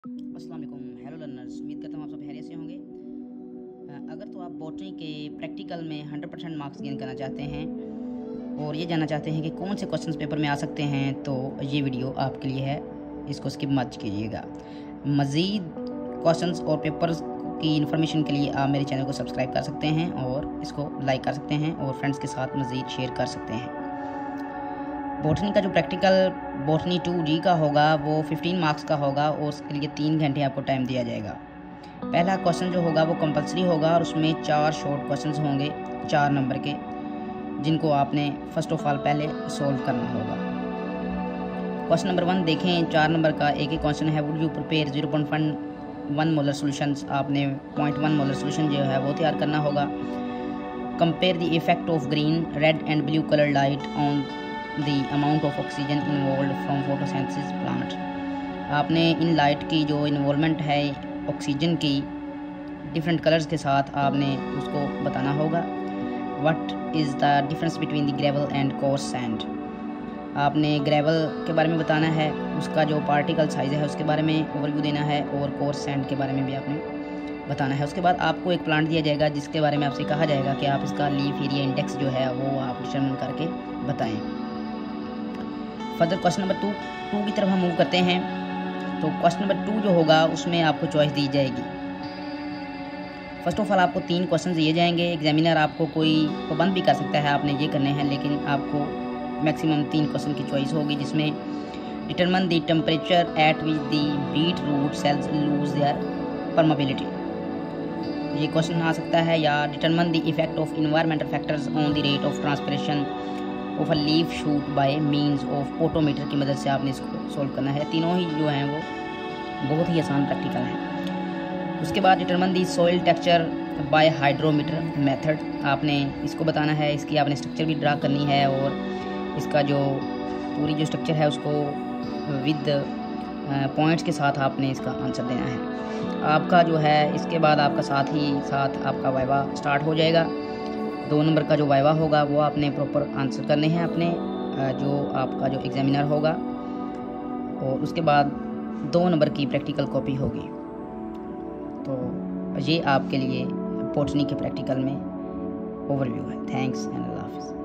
अस्सलाम वालेकुम, hello learners. उम्मीद करता हूँ आप सब खैरियत से होंगे। अगर तो आप बॉटनी के प्रैक्टिकल में 100% मार्क्स गेन करना चाहते हैं और ये जानना चाहते हैं कि कौन से क्वेश्चंस पेपर में आ सकते हैं, तो ये वीडियो आपके लिए है, इसको स्किप मत कीजिएगा। मज़ीद क्वेश्चंस और पेपर्स की इन्फॉर्मेशन के लिए आप मेरे चैनल को सब्सक्राइब कर सकते हैं और इसको लाइक कर सकते हैं और फ्रेंड्स के साथ मज़ीद शेयर कर सकते हैं। बॉटनी का जो प्रैक्टिकल बॉटनी 2G का होगा वो 15 मार्क्स का होगा और उसके लिए 3 घंटे आपको टाइम दिया जाएगा। पहला क्वेश्चन जो होगा वो कंपलसरी होगा और उसमें 4 शॉर्ट क्वेश्चंस होंगे 4 नंबर के, जिनको आपने फर्स्ट ऑफ ऑल पहले सॉल्व करना होगा। क्वेश्चन नंबर 1 देखें, 4 नंबर का एक ही क्वेश्चन है। Would you prepare 0.1 molar solutions. आपने 0.1 मोलर सोल्यूशन जो है वो तैयार करना होगा। Compare the effect of green, red and blue colour light on the amount of oxygen involved from photosynthesis plant। आपने इन लाइट की जो इन्वॉल्वमेंट है ऑक्सीजन की डिफरेंट कलर्स के साथ आपने उसको बताना होगा। What is the difference between the gravel and coarse sand. आपने ग्रेवल के बारे में बताना है, उसका जो पार्टिकल साइज़ है उसके बारे में ओवरव्यू देना है और कोर्स सैंड के बारे में भी आपने बताना है। उसके बाद आपको एक प्लांट दिया जाएगा जिसके बारे में आपसे कहा जाएगा कि आप इसका लीफ एरिया इंडेक्स जो है वो आप डिटरमिन करके बताएं। फर्दर क्वेश्चन नंबर 2 की तरफ हम मूव करते हैं। तो क्वेश्चन नंबर 2 जो होगा उसमें आपको चॉइस दी जाएगी। फर्स्ट ऑफ ऑल आपको 3 क्वेश्चन दिए जाएंगे। एग्जामिनर आपको कोई पाबंद भी कर सकता है आपने ये करने हैं, लेकिन आपको मैक्सिमम 3 क्वेश्चन की चॉइस होगी, जिसमें determine the temperature at which the beetroot cells lose their permeability, ये क्वेश्चन आ सकता है। या determine the effect of environmental factors on the rate of transpiration of a leaf shoot by means of potometer की मदद से आपने इसको सोल्व करना है। तीनों ही जो हैं वो बहुत ही आसान प्रैक्टिकल हैं। उसके बाद determine the soil texture by hydrometer method, आपने इसको बताना है। इसकी आपने स्ट्रक्चर भी ड्रा करनी है और इसका जो पूरी जो स्ट्रक्चर है उसको विद पॉइंट्स के साथ आपने इसका आंसर देना है। आपका जो है इसके बाद आपका साथ ही साथ आपका वाइवा स्टार्ट हो जाएगा। 2 नंबर का जो वाइवा होगा वो आपने प्रॉपर आंसर करने हैं अपने जो आपका जो एग्जामिनर होगा, और उसके बाद 2 नंबर की प्रैक्टिकल कॉपी होगी। तो ये आपके लिए बॉटनी के प्रैक्टिकल में ओवरव्यू है। थैंक्स एंड अल्लाह हाफ़िज़।